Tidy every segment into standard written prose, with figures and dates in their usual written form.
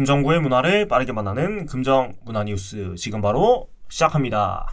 금정구의 문화를 빠르게 만나는 금정 문화 뉴스 지금 바로 시작합니다.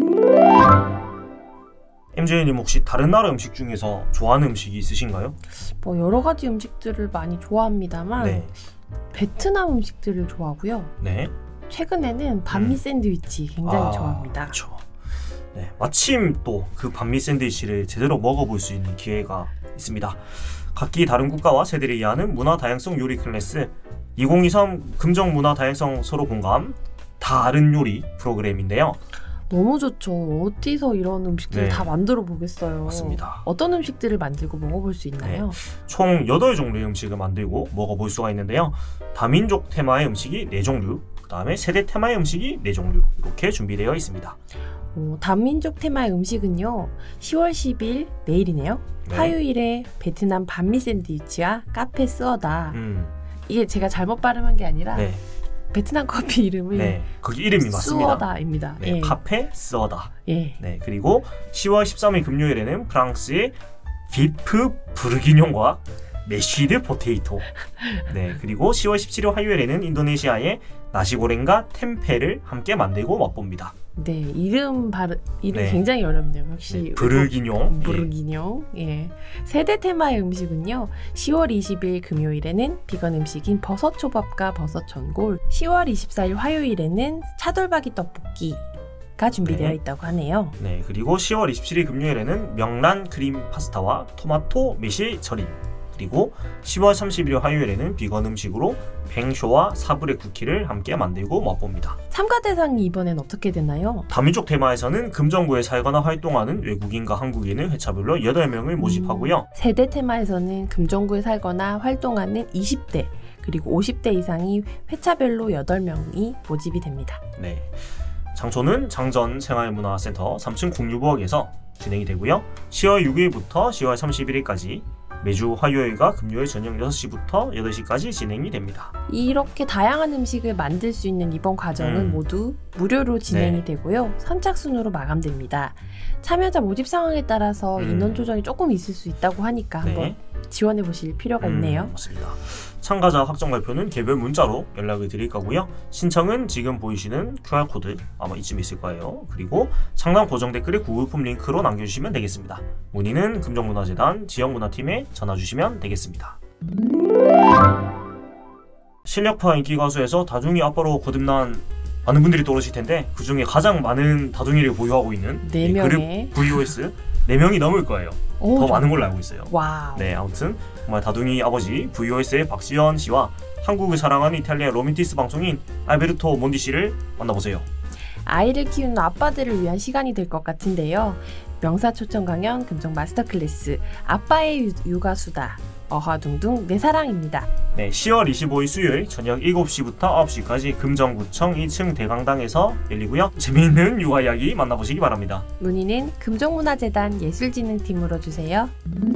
MJ님 혹시 다른 나라 음식 중에서 좋아하는 음식이 있으신가요? 뭐 여러 가지 음식들을 많이 좋아합니다만 네. 베트남 음식들을 좋아하고요. 네. 최근에는 반미 샌드위치 굉장히 좋아합니다. 그렇죠. 네, 마침 또 그 반미 샌드위치를 제대로 먹어볼 수 있는 기회가 있습니다. 각기 다른 국가와 세대를 이해하는 문화 다양성 요리 클래스 2023 금정 문화 다양성 서로 공감 다른 요리 프로그램인데요. 너무 좋죠. 어디서 이런 음식들을 네. 다 만들어 보겠어요. 맞습니다. 어떤 음식들을 만들고 먹어볼 수 있나요? 총 8종류의 음식을 만들고 먹어볼 수가 있는데요. 다민족 테마의 음식이 4종류, 그 다음에 세대 테마의 음식이 4종류 이렇게 준비되어 있습니다. 다민족 테마의 음식은요. 10월 10일 내일이네요. 네. 화요일에 베트남 반미 샌드위치와 카페 쓰어다. 이게 제가 잘못 발음한 게 아니라 네. 베트남 커피 이름을 네, 거기 이름이 맞습니다. 쓰어다입니다. 네, 예. 카페 쓰어다. 예. 네, 그리고 10월 13일 금요일에는 프랑스의 비프 부르기뇽과 메쉬드 포테이토. 네, 그리고 10월 17일 화요일에는 인도네시아의 나시고랭과 템페를 함께 만들고 맛봅니다. 네, 이름 네. 굉장히 어렵네요. 역시 네, 부르기뇽. 부르기뇽. 예. 세대 테마의 음식은요. 10월 20일 금요일에는 비건 음식인 버섯 초밥과 버섯 전골, 10월 24일 화요일에는 차돌박이 떡볶이가 준비되어 네. 있다고 하네요. 네, 그리고 10월 27일 금요일에는 명란 크림 파스타와 토마토 매실 절임. 그리고 10월 31일 화요일에는 비건 음식으로 뱅쇼와 사브레 쿠키를 함께 만들고 맛봅니다. 참가 대상이 이번엔 어떻게 되나요? 다민족 테마에서는 금정구에 살거나 활동하는 외국인과 한국인을 회차별로 8명을 모집하고요. 세대 테마에서는 금정구에 살거나 활동하는 20대 그리고 50대 이상이 회차별로 8명이 모집이 됩니다. 네, 장소는 장전 생활문화센터 3층 공유부엌에서 진행이 되고요. 10월 6일부터 10월 31일까지 매주 화요일과 금요일 저녁 6시부터 8시까지 진행이 됩니다. 이렇게 다양한 음식을 만들 수 있는 이번 과정은 모두 무료로 진행이 네. 되고요. 선착순으로 마감됩니다. 참여자 모집 상황에 따라서 인원 조정이 조금 있을 수 있다고 하니까 네. 한번 지원해 보실 필요가 있네요. 맞습니다. 참가자 확정 발표는 개별 문자로 연락을 드릴 거고요. 신청은 지금 보이시는 QR코드 아마 이쯤 있을 거예요. 그리고 상단 고정 댓글에 구글 폼 링크로 남겨주시면 되겠습니다. 문의는 금정문화재단 지역문화팀에 전화 주시면 되겠습니다. 실력파 인기 가수에서 다둥이 아빠로 거듭난 많은 분들이 떠오르실 텐데 그 중에 가장 많은 다둥이를 보유하고 있는 이 그룹 VOS 4명이 넘을 거예요. 더 많은 걸로 알고 있어요. 와우. 네, 아무튼 정말 다둥이 아버지 VOS의 박지현 씨와 한국을 사랑하는 이탈리아 로맨티스 방송인 알베르토 몬디 씨를 만나보세요. 아이를 키우는 아빠들을 위한 시간이 될 것 같은데요. 명사초청 강연 금정 마스터 클래스 아빠의 육아수다 어화둥둥 내 사랑입니다. 네, 10월 25일 수요일 저녁 7시부터 9시까지 금정구청 2층 대강당에서 열리고요. 재미있는 육아 이야기 만나보시기 바랍니다. 문의는 금정문화재단 예술진흥팀으로 주세요.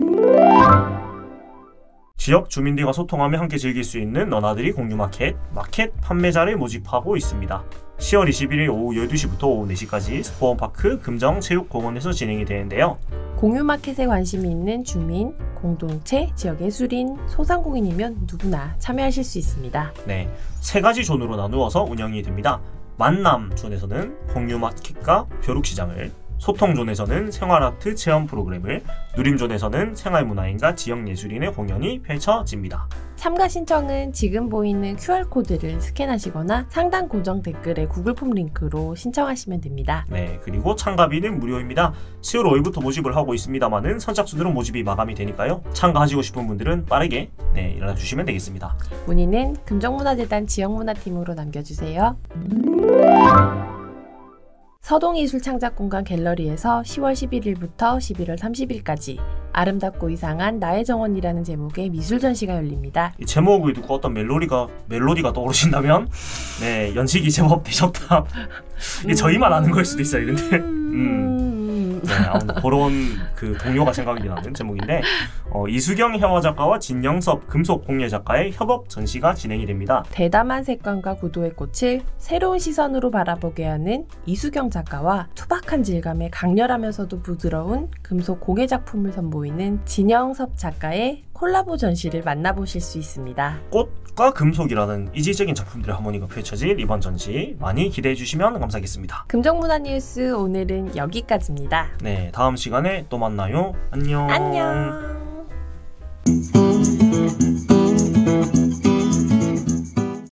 지역 주민들과 소통하며 함께 즐길 수 있는 너나들이 공유마켓, 마켓 판매자를 모집하고 있습니다. 10월 21일 오후 12시부터 오후 4시까지 스포원파크 금정체육공원에서 진행이 되는데요. 공유마켓에 관심이 있는 주민, 공동체, 지역 예술인, 소상공인이면 누구나 참여하실 수 있습니다. 네, 3가지 존으로 나누어서 운영이 됩니다. 만남 존에서는 공유마켓과 벼룩시장을, 소통존에서는 생활아트 체험 프로그램을, 누림존에서는 생활문화인과 지역예술인의 공연이 펼쳐집니다. 참가 신청은 지금 보이는 QR코드를 스캔하시거나 상단 고정 댓글에 구글 폼 링크로 신청하시면 됩니다. 네, 그리고 참가비는 무료입니다. 10월 5일부터 모집을 하고 있습니다만은 선착순으로 모집이 마감이 되니까요. 참가하시고 싶은 분들은 빠르게 연락주시면 되겠습니다. 문의는 금정문화재단 지역문화팀으로 남겨주세요. 서동예술창작공간 갤러리에서 10월 11일부터 11월 30일까지 아름답고 이상한 나의 정원이라는 제목의 미술 전시가 열립니다. 이 제목을 듣고 어떤 멜로디가 떠오르신다면 네, 연식이 제법 되셨다. 이게 저희만 아는 거일 수도 있어요. 근데 네, 아무튼 그런 그 동료가 생각이 나는 제목인데 이수경 회화 작가와 진영섭 금속 공예 작가의 협업 전시가 진행이 됩니다. 대담한 색감과 구도의 꽃을 새로운 시선으로 바라보게 하는 이수경 작가와 투박한 질감의 강렬하면서도 부드러운 금속 공예 작품을 선보이는 진영섭 작가의 콜라보 전시를 만나보실 수 있습니다. 꽃과 금속이라는 이질적인 작품들의 하모니가 펼쳐질 이번 전시 많이 기대해 주시면 감사하겠습니다. 금정문화뉴스 오늘은 여기까지입니다. 네, 다음 시간에 또 만나요. 안녕. 안녕.